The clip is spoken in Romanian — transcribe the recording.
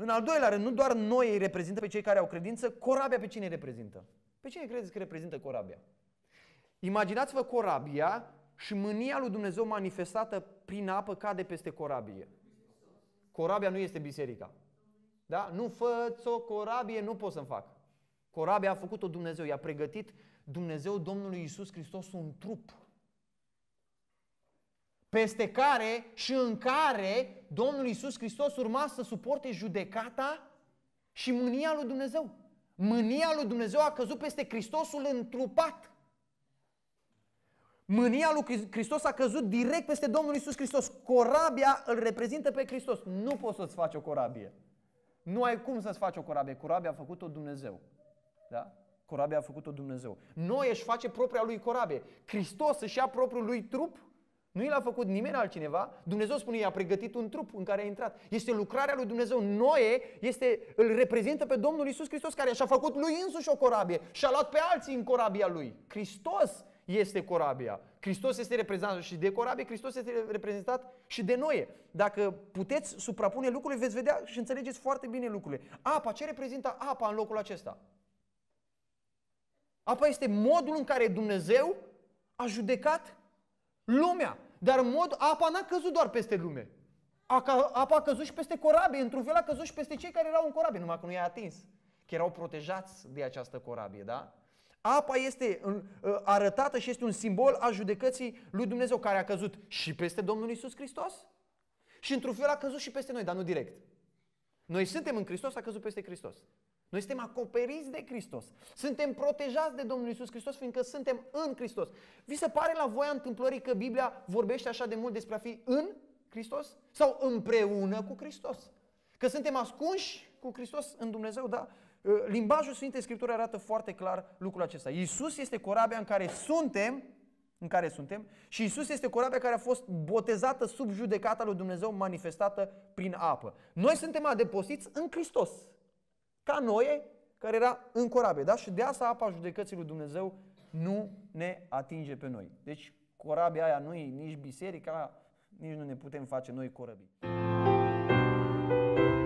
În al doilea rând, nu doar noi îi reprezintă pe cei care au credință, corabia pe cine îi reprezintă? Pe cine credeți că reprezintă corabia? Imaginați-vă corabia și mânia lui Dumnezeu manifestată prin apă cade peste corabie. Corabia nu este biserica. Da? Nu fă-ți o corabie, nu pot să-mi fac. Corabia a făcut-o Dumnezeu, i-a pregătit Dumnezeu Domnului Iisus Hristos un trup peste care și în care Domnul Iisus Hristos urma să suporte judecata și mânia lui Dumnezeu. Mânia lui Dumnezeu a căzut peste Hristosul întrupat. Mânia lui Hristos a căzut direct peste Domnul Iisus Hristos. Corabia îl reprezintă pe Hristos. Nu poți să-ți faci o corabie. Nu ai cum să-ți faci o corabie. Corabia a făcut-o Dumnezeu. Da? Corabia a făcut-o Dumnezeu. Noi își face propria lui corabie. Hristos își ia propriul lui trup. Nu i l-a făcut nimeni altcineva. Dumnezeu spune, i-a pregătit un trup în care a intrat. Este lucrarea lui Dumnezeu. Noe îl reprezintă pe Domnul Iisus Hristos, care și-a făcut lui însuși o corabie și a luat pe alții în corabia lui. Hristos este corabia. Hristos este reprezentat și de corabie, Hristos este reprezentat și de Noe. Dacă puteți suprapune lucrurile, veți vedea și înțelegeți foarte bine lucrurile. Apa, ce reprezintă apa în locul acesta? Apa este modul în care Dumnezeu a judecat lumea. Dar în mod, apa n-a căzut doar peste lume. Apa a căzut și peste corabie. Într-un fel a căzut și peste cei care erau în corabie, numai că nu i-a atins. Că erau protejați de această corabie, da? Apa este arătată și este un simbol al judecății lui Dumnezeu, care a căzut și peste Domnul Iisus Hristos și într-un fel a căzut și peste noi, dar nu direct. Noi suntem în Hristos, a căzut peste Hristos. Noi suntem acoperiți de Hristos. Suntem protejați de Domnul Iisus Hristos, fiindcă suntem în Hristos. Vi se pare la voia întâmplării că Biblia vorbește așa de mult despre a fi în Hristos? Sau împreună cu Hristos? Că suntem ascunși cu Hristos în Dumnezeu, da? Limbajul Sfintei Scripturi arată foarte clar lucrul acesta. Iisus este corabia în care suntem și Iisus este corabia care a fost botezată sub judecata lui Dumnezeu, manifestată prin apă. Noi suntem adăpostiți în Hristos, ca Noe, care era în corabie, da? Și de asta apa judecății lui Dumnezeu nu ne atinge pe noi. Deci corabia aia nu e nici biserica, nici nu ne putem face noi corăbii.